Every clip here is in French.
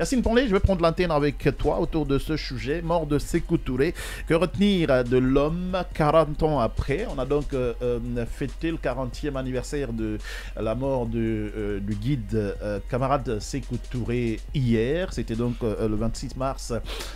Yacine Ponlé, je vais prendre l'antenne avec toi autour de ce sujet, mort de Sékou Touré. Que retenir de l'homme 40 ans après? On a donc fêté le 40e anniversaire de la mort du guide camarade Sékou Touré hier. C'était donc le 26 mars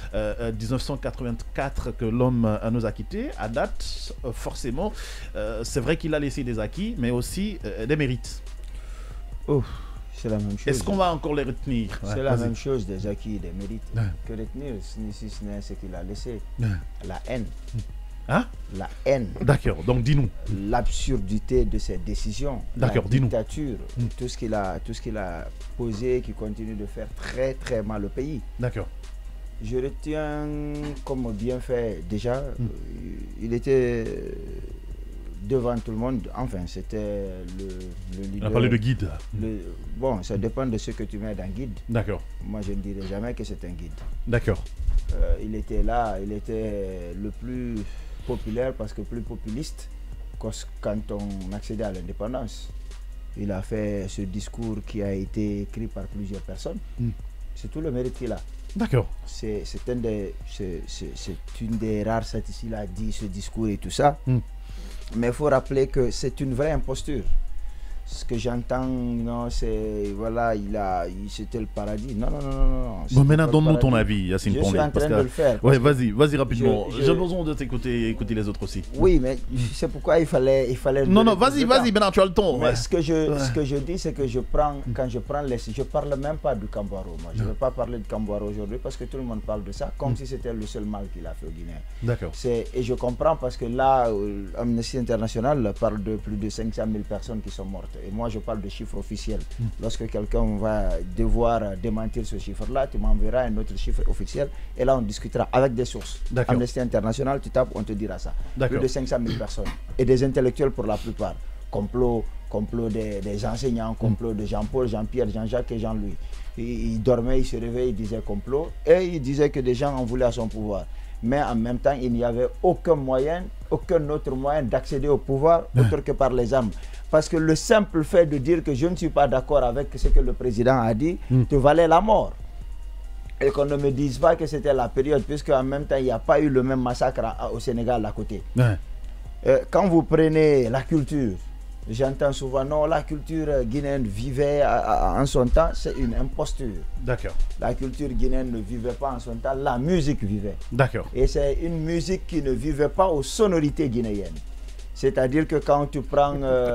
1984 que l'homme nous a quittés. À date, forcément, c'est vrai qu'il a laissé des acquis, mais aussi des mérites. Oh, c'est la même chose. Est-ce qu'on va encore les retenir? C'est la même chose, des acquis et des mérites. Que retenir, si ce n'est ce qu'il a laissé. La haine. Hein? La haine. D'accord, donc dis-nous. L'absurdité de ses décisions. D'accord, la dis-nous. dictature, tout ce qu'il a posé, qui continue de faire très très mal au pays. D'accord. Je retiens comme bienfait, déjà, il était devant tout le monde, enfin c'était le leader. On a parlé de guide. Bon, ça dépend de ce que tu mets dans guide. D'accord. Moi je ne dirais jamais que c'est un guide. D'accord. Il était là, il était le plus populaire parce que plus populiste quand on accédait à l'indépendance. Il a fait ce discours qui a été écrit par plusieurs personnes. C'est tout le mérite qu'il a. D'accord. C'est une des rares statistiques, il a dit ce discours et tout ça. Mais il faut rappeler que c'est une vraie imposture. Ce que j'entends, non, c'est voilà, c'était le paradis. Non. Bon, maintenant, donne-nous ton avis, Yacine Ponlé. Je suis en train de le faire. Oui, vas-y rapidement. J'ai besoin de t'écouter, écouter les autres aussi. Oui, mais c'est pourquoi il fallait. Non, vas-y, maintenant tu as le temps. Mais ce que je dis, c'est que quand je prends je parle même pas du Kambouaro. Moi, je ne vais pas parler de Kambouaro aujourd'hui parce que tout le monde parle de ça comme si c'était le seul mal qu'il a fait au Guinée. D'accord. Et je comprends parce que là, Amnesty International parle de plus de 500 000 personnes qui sont mortes. Et moi, je parle de chiffres officiels. Lorsque quelqu'un va devoir démentir ce chiffre-là, tu m'enverras un autre chiffre officiel. Et là, on discutera avec des sources. Amnesty International, tu tapes, on te dira ça. Plus de 500 000 personnes. Et des intellectuels pour la plupart. Complot des enseignants, complot de Jean-Paul, Jean-Pierre, Jean-Jacques et Jean-Louis. Ils dormaient, ils se réveillaient, ils disaient complot. Et ils disaient que des gens en voulaient à son pouvoir. Mais en même temps, il n'y avait aucun autre moyen d'accéder au pouvoir autre que par les armes. Parce que le simple fait de dire que je ne suis pas d'accord avec ce que le président a dit, te valait la mort. Et qu'on ne me dise pas que c'était la période, puisque en même temps, il n'y a pas eu le même massacre au Sénégal à côté. Quand vous prenez la culture, j'entends souvent, non, la culture guinéenne vivait en son temps, c'est une imposture. D'accord. La culture guinéenne ne vivait pas en son temps, la musique vivait. D'accord. Et c'est une musique qui ne vivait pas aux sonorités guinéennes. C'est-à-dire que quand tu prends...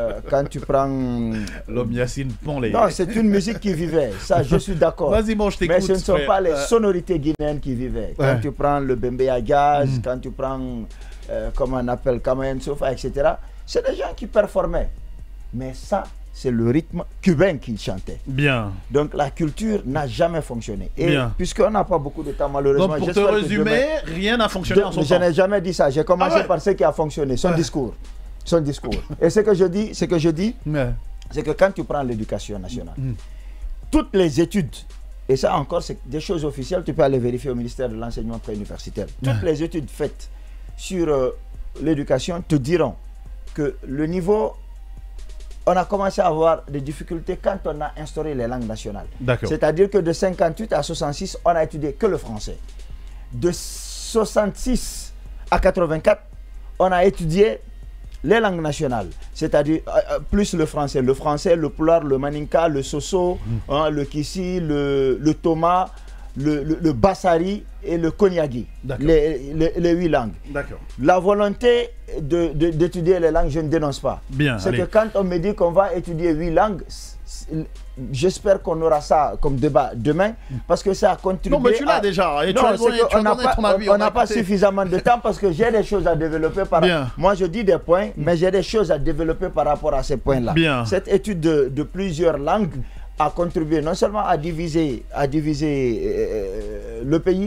L'homme Yacine Ponlé. Non, c'est une musique qui vivait, ça je suis d'accord. Vas-y, moi je t'écoute. Mais ce ne sont pas les sonorités guinéennes qui vivaient. Quand tu prends le bembé à gaz, quand tu prends, comment on appelle, Kamayen Sofa, etc., c'est des gens qui performaient. Mais ça, c'est le rythme cubain qu'ils chantaient. Bien. Donc la culture n'a jamais fonctionné. Et puisqu'on n'a pas beaucoup de temps, malheureusement... Donc pour te résumer, rien n'a fonctionné en son temps. Je n'ai jamais dit ça. J'ai commencé par ce qui a fonctionné, son discours. Et ce que je dis, c'est que quand tu prends l'éducation nationale, toutes les études, et ça encore, c'est des choses officielles, tu peux aller vérifier au ministère de l'enseignement préuniversitaire. Toutes les études faites sur l'éducation te diront que le niveau... On a commencé à avoir des difficultés quand on a instauré les langues nationales. C'est-à-dire que de 58 à 66, on a étudié que le français. De 66 à 84, on a étudié les langues nationales, c'est-à-dire plus le français, le pulaar, le maninka, le soso, le kissi, le toma, le bassari et le konyagi, les 8 langues. La volonté d'étudier les langues, je ne dénonce pas. C'est que quand on me dit qu'on va étudier 8 langues, j'espère qu'on aura ça comme débat demain, parce que ça a contribué. Non, mais tu l'as déjà. Et on n'a pas suffisamment de temps parce que j'ai des choses à développer. Moi, je dis des points, mais j'ai des choses à développer par rapport à ces points-là. Cette étude de plusieurs langues a contribué non seulement à diviser le pays,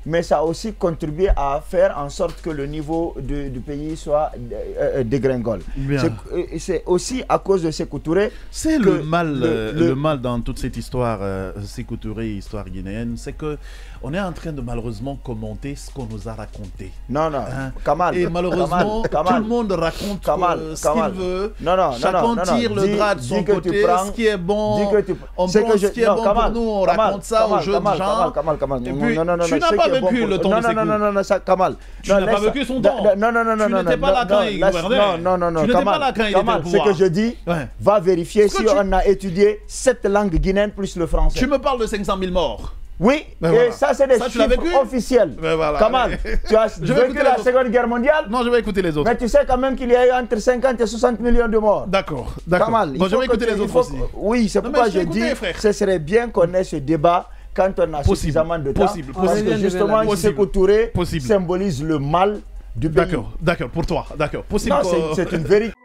mais ça a aussi contribué à faire en sorte que le niveau du pays soit dégringole. C'est aussi à cause de Sékou Touré. C'est le mal dans toute cette histoire, Sékou Touré, histoire guinéenne, c'est que on est en train de malheureusement commenter ce qu'on nous a raconté. Non, non, Kamal. Et malheureusement, tout le monde raconte ce qu'il veut. Chacun tire le drap de son côté, ce qui est bon, on prend ce qui est bon pour nous, on raconte ça aux jeunes gens. Et puis, tu n'as pas vécu le temps de Sékou. Non, Kamal. Tu n'as pas vécu son temps. Tu n'étais pas là quand il gouvernait. Non, tu n'étais pas là quand il était au pouvoir. Ce que je dis, va vérifier si on a étudié 7 langues guinéennes plus le français. Tu me parles de 500 000 morts. Oui, et ça c'est des chiffres officiels. Kamal, tu as vécu la Seconde Guerre mondiale? Non, je vais écouter les autres. Mais tu sais quand même qu'il y a eu entre 50 et 60 millions de morts. D'accord, d'accord. Kamal, je vais écouter les autres aussi. Oui, c'est pourquoi je dis ce serait bien qu'on ait ce débat quand on a suffisamment de temps. Parce que justement, Sékou Touré symbolise le mal du pays. D'accord, d'accord, pour toi, d'accord. Non, c'est une vérité.